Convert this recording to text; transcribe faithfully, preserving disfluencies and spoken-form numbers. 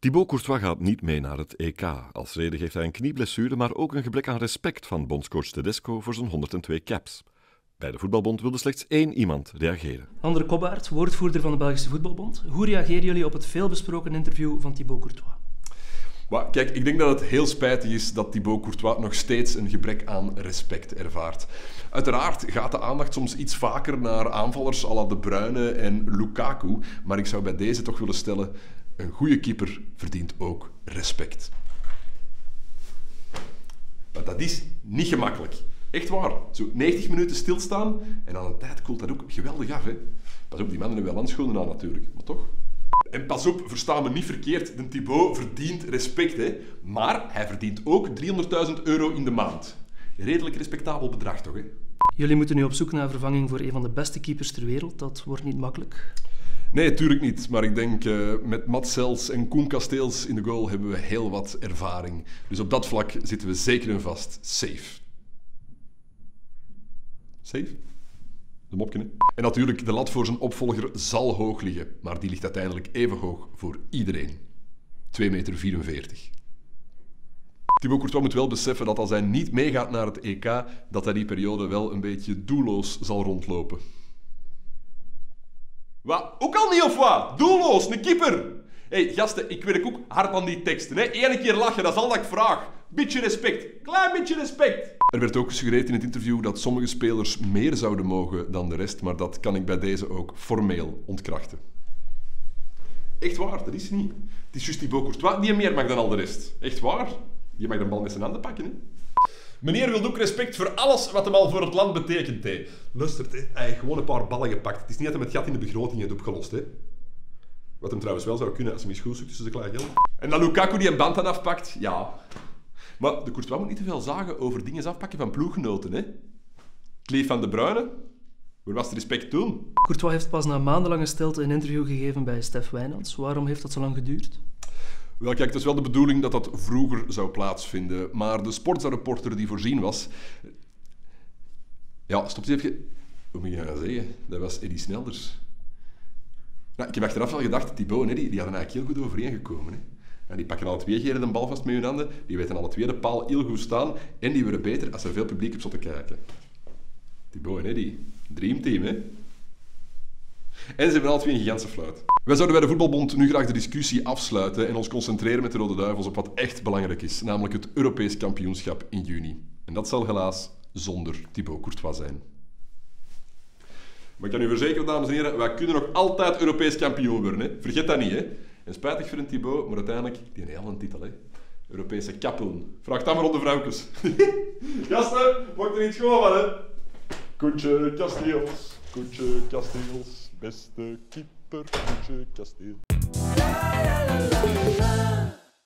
Thibaut Courtois gaat niet mee naar het E K. Als reden geeft hij een knieblessure, maar ook een gebrek aan respect van bondscoach Tedesco voor zijn honderdtwee caps. Bij de voetbalbond wilde slechts één iemand reageren. Andre Kobbaert, woordvoerder van de Belgische Voetbalbond. Hoe reageren jullie op het veelbesproken interview van Thibaut Courtois? Maar kijk, ik denk dat het heel spijtig is dat Thibaut Courtois nog steeds een gebrek aan respect ervaart. Uiteraard gaat de aandacht soms iets vaker naar aanvallers à la De Bruyne en Lukaku, maar ik zou bij deze toch willen stellen, een goede keeper verdient ook respect. Maar dat is niet gemakkelijk. Echt waar. Zo negentig minuten stilstaan en aan een tijd koelt dat ook geweldig af. Hè? Pas op, die mannen hebben wel handschoenen aan natuurlijk, maar toch. En pas op, versta me niet verkeerd, de Thibaut verdient respect, hè? Maar hij verdient ook driehonderdduizend euro in de maand. Redelijk respectabel bedrag toch, hè? Jullie moeten nu op zoek naar vervanging voor een van de beste keepers ter wereld. Dat wordt niet makkelijk. Nee, tuurlijk niet. Maar ik denk, uh, met Mats Sels en Koen Kasteels in de goal hebben we heel wat ervaring. Dus op dat vlak zitten we zeker en vast safe. Safe? De mopje, hè? En natuurlijk, de lat voor zijn opvolger zal hoog liggen. Maar die ligt uiteindelijk even hoog voor iedereen. twee meter vierenveertig. Thibaut Courtois moet wel beseffen dat als hij niet meegaat naar het E K, dat hij die periode wel een beetje doelloos zal rondlopen. Wat? Ook al niet of wat? Doelloos, een keeper! Hé, hey, gasten, ik werk ook hard aan die teksten. Hè? Eén keer lachen, dat is al dat ik vraag. Beetje respect. Klein beetje respect. Er werd ook gesuggereerd in het interview dat sommige spelers meer zouden mogen dan de rest, maar dat kan ik bij deze ook formeel ontkrachten. Echt waar, dat is niet. Het is juist Thibaut Courtois die meer mag dan al de rest. Echt waar. Die mag de bal met zijn handen pakken, hè. Meneer wil ook respect voor alles wat hem al voor het land betekent. Hè. Luistert, hè. Hij heeft gewoon een paar ballen gepakt. Het is niet dat hij het gat in de begroting heeft opgelost. Hè. Wat hem trouwens wel zou kunnen als hij mis goed zoekt tussen de klaar geld. En dan Lukaku die een band aan afpakt, ja. Maar de Courtois moet niet te veel zagen over dingen afpakken van ploeggenoten. Hè. Het lief van De Bruyne, waar was het respect toen? Courtois heeft pas na maandenlange stilte een interview gegeven bij Stef Wijnands. Waarom heeft dat zo lang geduurd? Wel, kijk, het is wel de bedoeling dat dat vroeger zou plaatsvinden, maar de Sportza-reporter die voorzien was... Ja, stop eens even... Hoe moet je dat zeggen? Dat was Eddy Snelders. Nou, ik heb achteraf wel gedacht, Thibaut en Eddy, die hadden eigenlijk heel goed overeengekomen. Hè? En die pakken alle twee keer de bal vast met hun handen, die weten alle twee de paal heel goed staan en die worden beter als er veel publiek op zat te kijken. Thibaut en Eddy, dreamteam, hè? En ze hebben alle twee een gigantische fluit. Wij zouden bij de Voetbalbond nu graag de discussie afsluiten en ons concentreren met de Rode Duivels op wat echt belangrijk is, namelijk het Europees kampioenschap in juni. En dat zal helaas zonder Thibaut Courtois zijn. Maar ik kan u verzekeren, dames en heren, wij kunnen nog altijd Europees kampioen worden. Hè? Vergeet dat niet, hè. En spijtig voor een Thibaut, maar uiteindelijk die een hele titel, hè. Europese kapoen. Vraag dat maar op de vrouwtjes. Gasten, maak er iets gewoon van, hè. Koentje Kasteels, Koentje Kasteels. Beste keeper, Koentje Kasteel.